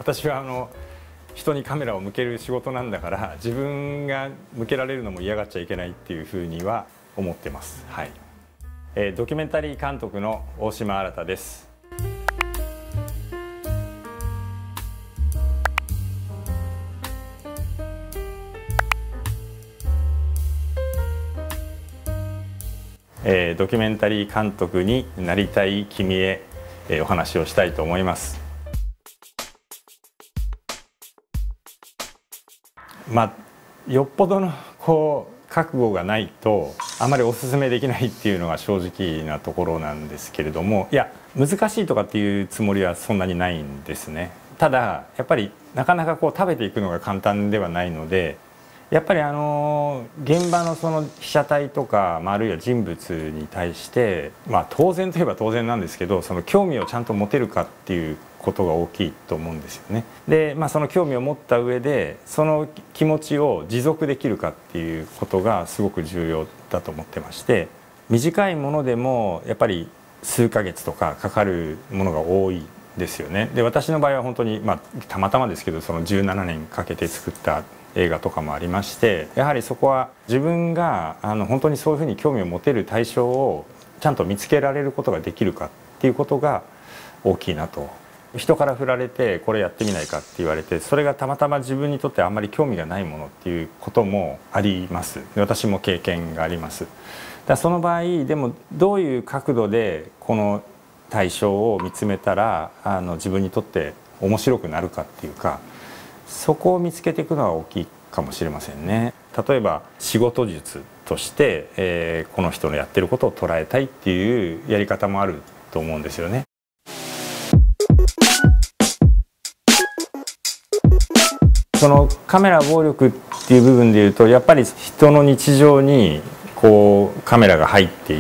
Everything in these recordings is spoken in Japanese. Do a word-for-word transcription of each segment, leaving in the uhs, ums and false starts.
私はあの人にカメラを向ける仕事なんだから自分が向けられるのも嫌がっちゃいけないっていうふうには思ってます。はい。えー、ドキュメンタリー監督の大島新です。えー、ドキュメンタリー監督になりたい君へ、えー、お話をしたいと思います。まあ、よっぽどのこう覚悟がないとあまりお勧めできないっていうのが正直なところなんですけれども、いや難しいとかっていうつもりはそんなにないんですね。ただやっぱりなかなかこう食べていくのが簡単ではないので、やっぱりあの現場のその被写体とか、まあ、あるいは人物に対して、まあ、当然といえば当然なんですけど、その興味をちゃんと持てるかっていうことが大きいと思うんですよね。で、まあ、その興味を持った上でその気持ちを持続できるかっていうことがすごく重要だと思ってまして、短いものでもやっぱり数ヶ月とかかかるものが多いですよね。で、私の場合は本当に、まあ、たまたまですけどそのじゅうななねんかけて作った映画とかもありまして、やはりそこは自分があの本当にそういうふうに興味を持てる対象をちゃんと見つけられることができるかっていうことが大きいなと。人から振られてこれやってみないかって言われて、それがたまたま自分にとってあんまり興味がないものっていうこともあります。私も経験があります。だその場合でもどういう角度でこの対象を見つめたらあの自分にとって面白くなるかっていうか、そこを見つけていくのは大きいかもしれませんね。例えば仕事術として、えー、この人のやってることを捉えたいっていうやり方もあると思うんですよね。そのカメラ暴力っていう部分でいうと、やっぱり人の日常にこうカメラが入っていって、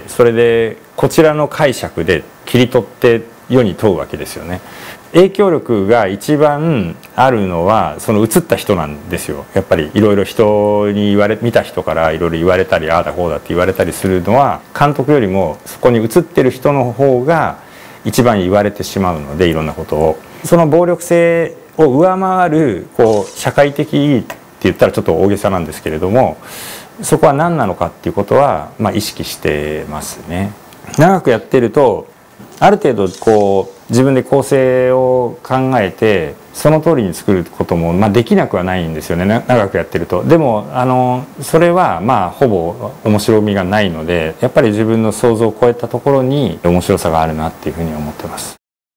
それでこちらの解釈で切り取って世に問うわけですよね。影響力が一番あるのはその映った人なんですよ。やっぱりいろいろ人に言われ見た人からいろいろ言われたり、ああだこうだって言われたりするのは監督よりもそこに映ってる人の方が一番言われてしまうので、いろんなことをその暴力性を上回るこう社会的意義って言ったらちょっと大げさなんですけれども、そこは何なのかっていうことは、まあ、意識してますね。長くやってるとある程度こう自分で構成を考えてその通りに作ることも、まあ、できなくはないんですよね、長くやってると。でもあのそれはまあほぼ面白みがないので、やっぱり自分の想像を超えたところに面白さがあるなっていうふうに思ってます。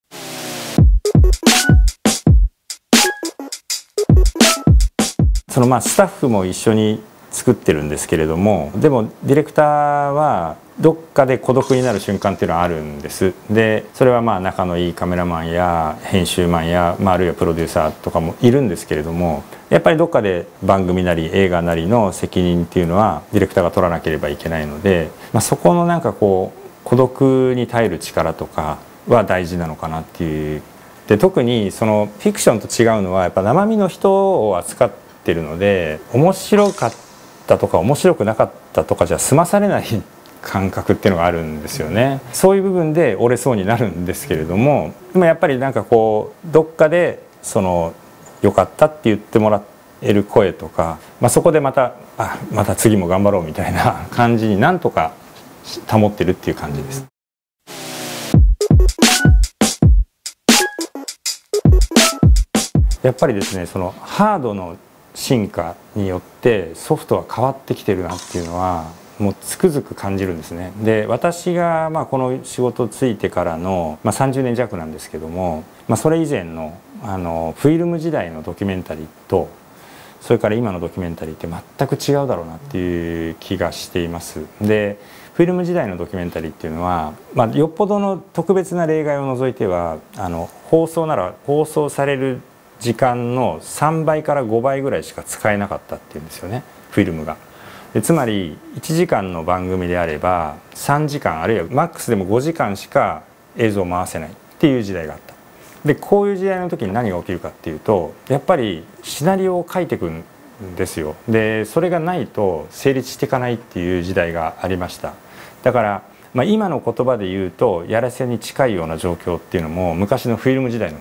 そのまあスタッフも一緒に作ってるんですけれども、でもディレクターはどっかで孤独になる瞬間っていうのはあるんです。でそれはまあ仲のいいカメラマンや編集マンや、まあ、あるいはプロデューサーとかもいるんですけれども、やっぱりどっかで番組なり映画なりの責任っていうのはディレクターが取らなければいけないので、まあ、そこのなんかこう孤独に耐える力とかは大事なのかなっていう。で特にそのフィクションと違うのはやっぱ生身の人を扱ってるので、面白かったとか面白くなかったとかじゃ済まされない感覚っていうのがあるんですよね。そういう部分で折れそうになるんですけれども、でもやっぱりなんかこうどっかでその良かったって言ってもらえる声とか、まあ、そこでまたあまた次も頑張ろうみたいな感じになんとか保ってるっていう感じです。やっぱりですね、そのハードの進化によってソフトは変わってきてるなっていうのはもうつくづく感じるんですね。で私がまあこの仕事ついてからの、まあ、さんじゅうねん弱なんですけども、まあ、それ以前のあのフィルム時代のドキュメンタリーとそれから今のドキュメンタリーって全く違うだろうなっていう気がしています。でフィルム時代のドキュメンタリーっていうのは、まあ、よっぽどの特別な例外を除いてはあの放送なら放送される時間のさんばいからごばいぐらいしか使えなかったっていうんですよね、フィルムが。でつまりいちじかんの番組であればさんじかんあるいはマックスでもごじかんしか映像を回せないっていう時代があった。でこういう時代の時に何が起きるかっていうと、やっぱりシナリオを書いていくんですよ。でそれがないと成立していかないっていう時代がありました。だから、まあ、今の言葉で言うとやらせに近いような状況っていうのも昔のフィルム時代の方が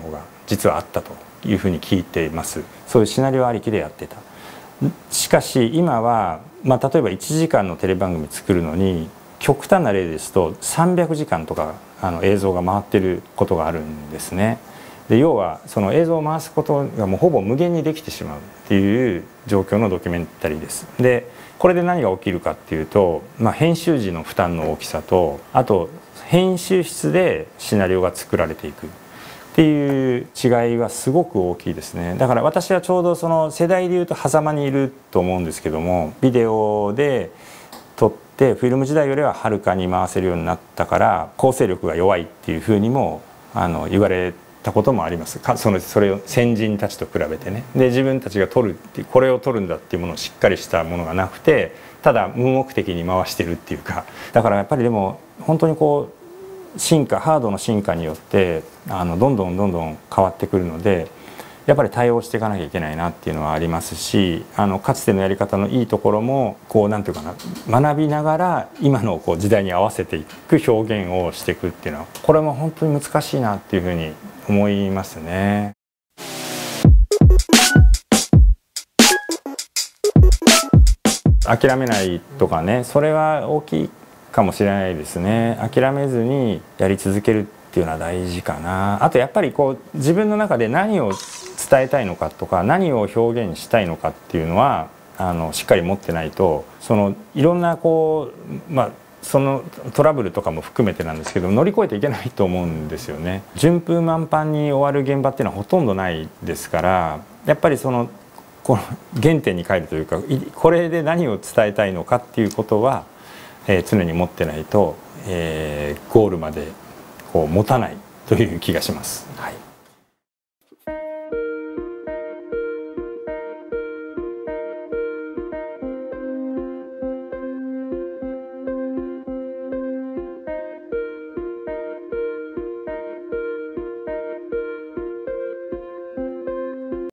実はあったというふうに聞いています。そういうシナリオありきでやってた。しかし今は、まあ、例えばいちじかんのテレビ番組作るのに極端な例ですとさんびゃくじかんとかあの映像が回ってることがあるんですね。で要はその映像を回すことがもうほぼ無限にできてしまうっていう状況のドキュメンタリーです。でこれで何が起きるかっていうと、まあ、編集時の負担の大きさとあと編集室でシナリオが作られていくっていう違いはすごく大きいですね。だから私はちょうどその世代でいうと狭間にいると思うんですけども、ビデオで撮ってフィルム時代よりははるかに回せるようになったから構成力が弱いっていうふうにもあの言われたこともあります。かそのそれを先人たちと比べてね。で自分たちが撮るってこれを撮るんだっていうものをしっかりしたものがなくて、ただ無目的に回してるっていうか、だからやっぱりでも本当にこう進化ハードの進化によってあのどんどんどんどん変わってくるので、やっぱり対応していかなきゃいけないなっていうのはありますし、あのかつてのやり方のいいところもこうなんていうかな、学びながら今のこう時代に合わせていく表現をしていくっていうのは、これも本当に難しいなっていうふうに思いますね。諦めないとかね、それは大きいかもしれないですね。諦めずにやり続けるっていうのは大事かな。あとやっぱりこう自分の中で何を伝えたいのかとか何を表現したいのかっていうのはあのしっかり持ってないと、そのいろんなこうまあそのトラブルとかも含めてなんですけど乗り越えていけないと思うんですよね。順風満帆に終わる現場っていうのはほとんどないですから、やっぱりそのこの原点に帰るというか、これで何を伝えたいのかっていうことは、えー、常に持ってないと、えー、ゴールまでこう持たないという気がします。はい。